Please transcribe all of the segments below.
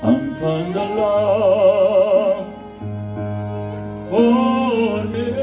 and found a love for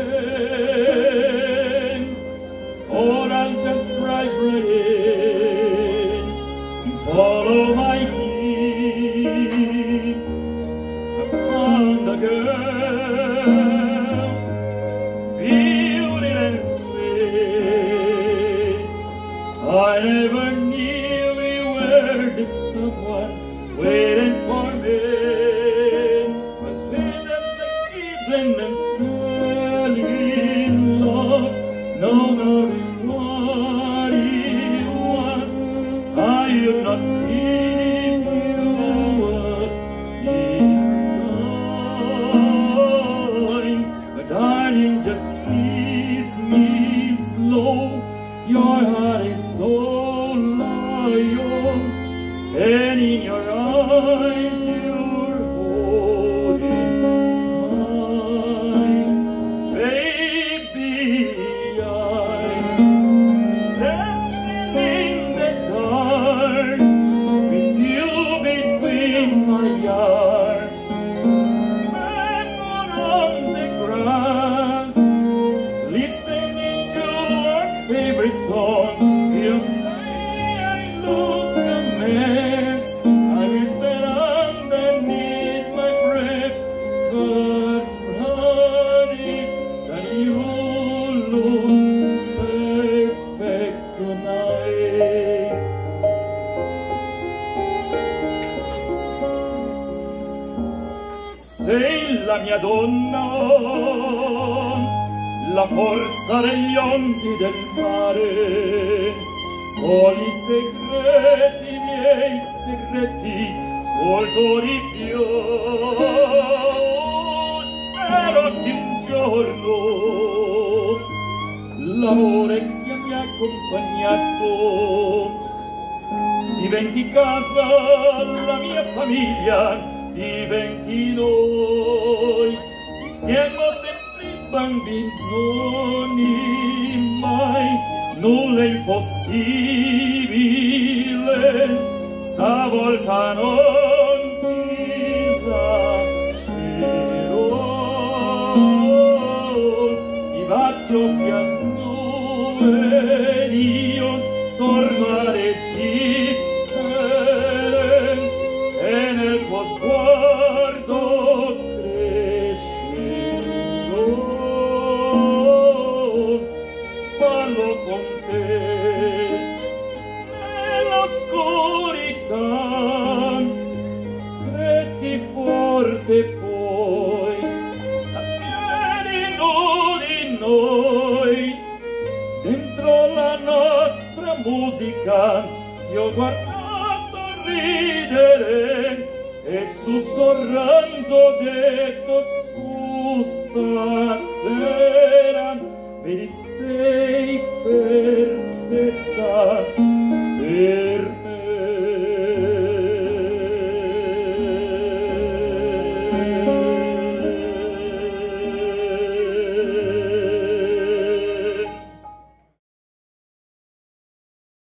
him. Oh, I'll just drive right in and follow my lead. I found a girl, beauty and sweet. I never knew we were the someone waiting for me. Was with them the kids and then fell in love. No knowing what it was, I would not give you up this time. But darling, just ease me slow. Your heart is so lion, and in your eyes you're holding mine. Baby, I'm dancing in the dark with you between my arms. Barefoot on the grass, listening to our favorite song. You'll say I look a mess, I whisper underneath my breath, but honey, that you look perfect tonight. Sei la mia donna, la forza degli onde del mare, ho i segreti, miei segreti, scolto di più. Spero che un giorno l'amore che mi ha accompagnato diventi casa, la mia famiglia, diventi noi. Siamo sempre bambini, mai nulla è impossibile, stavolta non ti lascerò. Ti bacio piano ed io torno ad esistere, e nel tuo sguardo crescerò. Parlo con te nell'oscurità, stretti forte poi, a piedi nudi noi, dentro la nostra musica. Io ho guardato ridere e sussurrando detto stasera vedi se